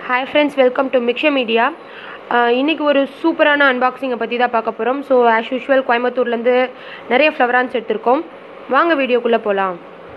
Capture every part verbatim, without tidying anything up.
Hi friends, welcome to Mixture Media. இன்னைக்கு ஒரு சூப்பரான அன்பாக்சிங்கை பற்றி தான் பார்க்க போகிறோம். ஸோ ஆஸ் யூஷுவல் கோயம்புத்தூர்லேருந்து நிறைய ஃப்ளவரான்ஸ் எடுத்திருக்கோம். வாங்க வீடியோக்குள்ளே போகலாம்.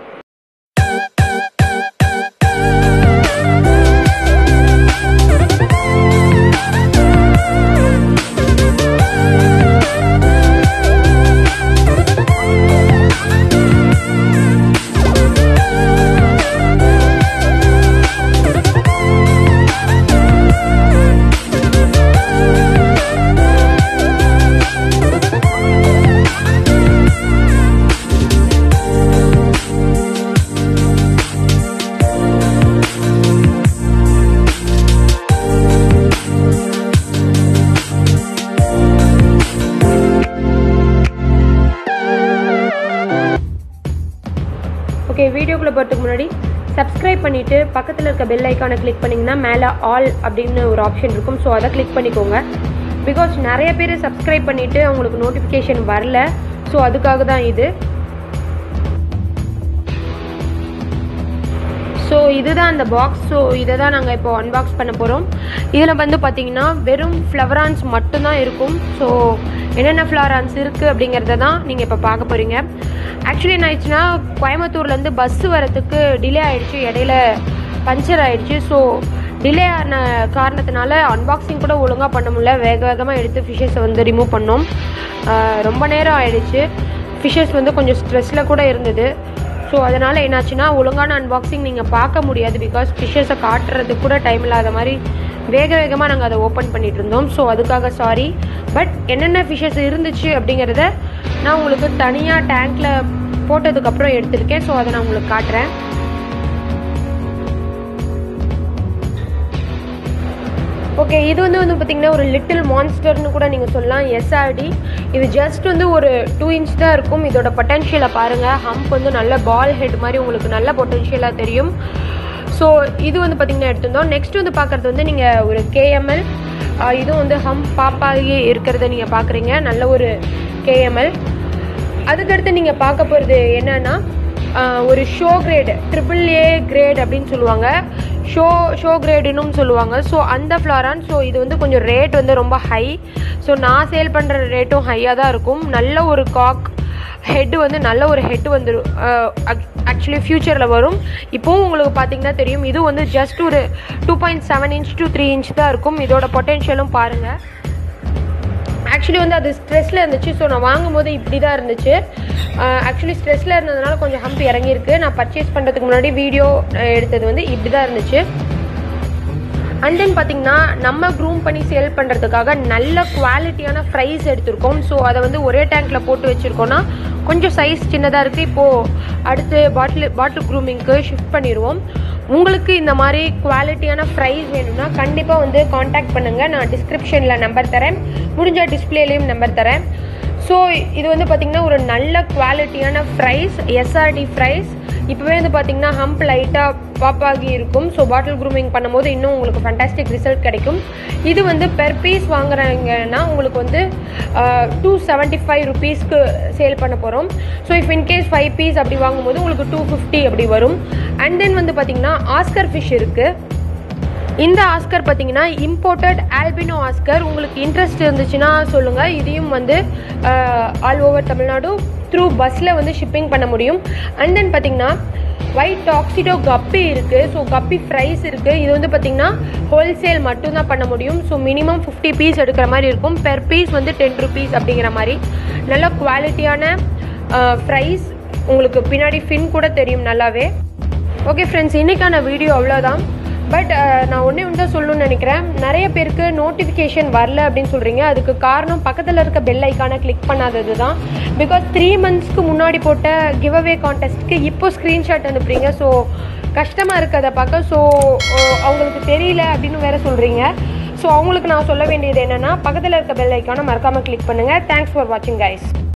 ஓகே, வீடியோக்குள்ளே போகிறதுக்கு முன்னாடி சப்ஸ்கிரைப் பண்ணிவிட்டு பக்கத்தில் இருக்க பெல் ஐக்கானை கிளிக் பண்ணிங்கன்னா மேலே ஆல் அப்படின்னு ஒரு ஆப்ஷன் இருக்கும். ஸோ அதை கிளிக் பண்ணிக்கோங்க. பிகாஸ் நிறைய பேர் சப்ஸ்கிரைப் பண்ணிவிட்டு அவங்களுக்கு நோட்டிஃபிகேஷன் வரல. ஸோ அதுக்காக தான் இது. ஸோ இதுதான் அந்த பாக்ஸ். ஸோ இதை தான் நாங்கள் இப்போ அன்பாக்ஸ் பண்ண போகிறோம். இதில் வந்து பார்த்திங்கன்னா வெறும் ஃப்ளவரான்ஸ் மட்டும்தான் இருக்கும். ஸோ என்னென்ன ஃப்ளவரான்ஸ் இருக்குது அப்படிங்கிறத தான் நீங்கள் இப்போ பார்க்க போகிறீங்க. ஆக்சுவலி என்ன ஆயிடுச்சுன்னா, கோயம்புத்தூர்லேருந்து பஸ்ஸு வரத்துக்கு டிலே ஆகிடுச்சு, இடையில பஞ்சர் ஆகிடுச்சு. ஸோ டிலே ஆன காரணத்தினால அன்பாக்சிங் கூட ஒழுங்காக பண்ண முடியல. வேக வேகமாக எடுத்து ஃபிஷ்ஷஸை வந்து ரிமூவ் பண்ணோம். ரொம்ப நேரம் ஆகிடுச்சு. ஃபிஷ்ஷஸ் வந்து கொஞ்சம் ஸ்ட்ரெஸ்ஸில் கூட இருந்தது. ஸோ அதனால் என்னாச்சுன்னா, ஒழுங்கான அன்பாக்சிங் நீங்கள் பார்க்க முடியாது. பிகாஸ் ஃபிஷ்ஷஸை காட்டுறதுக்கு கூட டைம் இல்லாத மாதிரி வேக வேகமாக நாங்கள் அதை ஓப்பன் பண்ணிகிட்டு இருந்தோம். ஸோ அதுக்காக சாரி. பட் என்னென்ன ஃபிஷ்ஷஸ் இருந்துச்சு அப்படிங்கிறத நான் உங்களுக்கு தனியாக டேங்க்கில் போட்டதுக்கப்புறம் எடுத்திருக்கேன். ஸோ அதை நான் உங்களுக்கு காட்டுறேன். ஓகே, இது வந்து வந்து பார்த்திங்கன்னா ஒரு லிட்டில் மான்ஸ்டர்னு கூட நீங்கள் சொல்லலாம். எஸ்ஆர்டி. இது ஜஸ்ட் வந்து ஒரு டூ இன்ச் தான் இருக்கும். இதோட பொட்டன்ஷியலை பாருங்கள். ஹம்ப் வந்து நல்ல பால் ஹெட் மாதிரி உங்களுக்கு நல்ல பொட்டன்ஷியலாக தெரியும். ஸோ இது வந்து பார்த்திங்கன்னா எடுத்திருந்தோம். நெக்ஸ்ட் வந்து பார்க்குறது வந்து நீங்கள் ஒரு கேஎம்எல். இதுவும் வந்து ஹம்ப் பாப்பாகி இருக்கிறத நீங்கள் பார்க்குறீங்க. நல்ல ஒரு கேஎம்எல். அதுக்கடுத்து நீங்கள் பார்க்க போகிறது என்னன்னா, ஒரு show grade, triple A grade அப்படின்னு சொல்லுவாங்க. ஷோ ஷோ கிரேடுன்னு சொல்லுவாங்க. ஸோ அந்த ஃப்ளாரான். ஸோ இது வந்து கொஞ்சம் ரேட் வந்து ரொம்ப ஹை. ஸோ நான் சேல் பண்ணுற ரேட்டும் ஹையாக தான் இருக்கும். நல்ல ஒரு காக் ஹெட்டு வந்து நல்ல ஒரு ஹெட்டு வந்துடும். ஆக்சுவலி ஃப்யூச்சரில் வரும். இப்போவும் உங்களுக்கு பார்த்தீங்கன்னா தெரியும். இது வந்து ஜஸ்ட் ஒரு two point seven inch to three inch தான் இருக்கும். இதோட பொட்டென்ஷியலும் பாருங்கள். ஆக்சுவலி வந்து அது ஸ்ட்ரெஸ்ஸில் இருந்துச்சு. ஸோ நான் வாங்கும்போது இப்படி தான் இருந்துச்சு. ஆக்சுவலி ஸ்ட்ரெஸ்ஸில் இருந்ததுனால கொஞ்சம் ஹம்ப் இறங்கியிருக்கு. நான் பர்ச்சேஸ் பண்ணுறதுக்கு முன்னாடி வீடியோ எடுத்தது வந்து இப்படி தான் இருந்துச்சு. அண்ட் தென் பார்த்திங்கன்னா, நம்ம க்ரூம் பண்ணி சேல் பண்ணுறதுக்காக நல்ல குவாலிட்டியான ஃப்ரைஸ் எடுத்திருக்கோம். ஸோ அதை வந்து ஒரே டேங்க்கில் போட்டு வச்சுருக்கோன்னா கொஞ்சம் சைஸ் சின்னதாக இருக்குது. இப்போது அடுத்து பாட்டில் பாட்டில் க்ரூமிங்க்கு ஷிஃப்ட் பண்ணிடுவோம். உங்களுக்கு இந்த மாதிரி குவாலிட்டியான ஃப்ரைஸ் வேணும்னா கண்டிப்பாக வந்து காண்டாக்ட் பண்ணுங்கள். நான் டிஸ்கிரிப்ஷனில் நம்பர் தரேன், முடிஞ்ச டிஸ்பிளேலையும் நம்பர் தரேன். ஸோ இது வந்து பார்த்திங்கன்னா ஒரு நல்ல குவாலிட்டியான ஃப்ரைஸ், எஸ்ஆர்டி ஃப்ரைஸ். இப்போவே வந்து பார்த்திங்கன்னா ஹம்ப் லைட்டாக பாப்பாகி இருக்கும். ஸோ பாட்டில் க்ரூமிங் பண்ணும்போது இன்னும் உங்களுக்கு ஃபண்டாஸ்டிக் ரிசல்ட் கிடைக்கும். இது வந்து பெர் பீஸ் வாங்குறாங்கன்னா உங்களுக்கு வந்து டூ செவன்ட்டி ஃபைவ் ருபீஸ்க்கு சேல் பண்ண போகிறோம். So if in case five piece அப்படி வாங்கும்போது உங்களுக்கு டூ ஃபிஃப்டி அப்படி வரும். அண்ட் தென் வந்து பார்த்திங்கன்னா ஆஸ்கர் ஃபிஷ் இருக்குது. இந்த ஆஸ்கர் பார்த்தீங்கன்னா இம்போர்ட்டட் ஆல்பினோ ஆஸ்கர். உங்களுக்கு இன்ட்ரெஸ்ட் இருந்துச்சுன்னா சொல்லுங்கள். இதையும் வந்து ஆல் ஓவர் தமிழ்நாடு த்ரூ பஸ்ஸில் வந்து ஷிப்பிங் பண்ண முடியும். அண்ட் தென் பார்த்தீங்கன்னா ஒயிட் டாக்ஸிடோ கப்பி இருக்குது. ஸோ கப்பி ஃப்ரைஸ் இருக்குது. இது வந்து பார்த்திங்கன்னா ஹோல்சேல் மட்டும்தான் பண்ண முடியும். ஸோ மினிமம் ஃபிஃப்டி பீஸ் எடுக்கிற மாதிரி இருக்கும். பெர் பீஸ் வந்து டென் ருபீஸ் அப்படிங்கிற மாதிரி நல்ல குவாலிட்டியான ஃப்ரைஸ். உங்களுக்கு பின்னாடி ஃபின் கூட தெரியும் நல்லாவே. ஓகே ஃப்ரெண்ட்ஸ், இன்றைக்கான வீடியோ அவ்வளோதான். பட் நான் ஒன்றே ஒன்று தான் சொல்லணும்னு நினைக்கிறேன். நிறைய பேருக்கு நோட்டிஃபிகேஷன் வரல அப்படின்னு சொல்கிறீங்க. அதுக்கு காரணம் பக்கத்தில் இருக்க பெல் ஐக்கானை கிளிக் பண்ணாதது தான். பிகாஸ் த்ரீ மந்த்ஸ்க்கு முன்னாடி போட்ட கிவ் அவே கான்டெஸ்ட்க்கு இப்போ ஸ்க்ரீன்ஷாட் அனுப்புறீங்க. ஸோ கஷ்டமாக இருக்குது அதை பார்க்க. ஸோ அவங்களுக்கு தெரியல அப்படின்னு வேறு சொல்கிறீங்க. ஸோ அவங்களுக்கு நான் சொல்ல வேண்டியது என்னென்னா, பக்கத்தில் இருக்க பெல் ஐக்கானை மறக்காமல் கிளிக் பண்ணுங்கள். தேங்க்ஸ் ஃபார் வாட்சிங் கைஸ்.